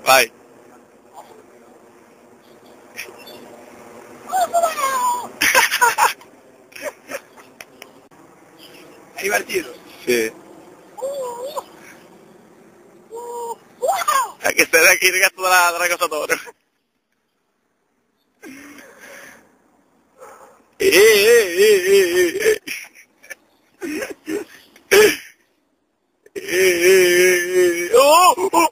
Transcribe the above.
Vai. Hai divertito? Sì. Che sei anche il ragazzo della cosa d'oro. Oh!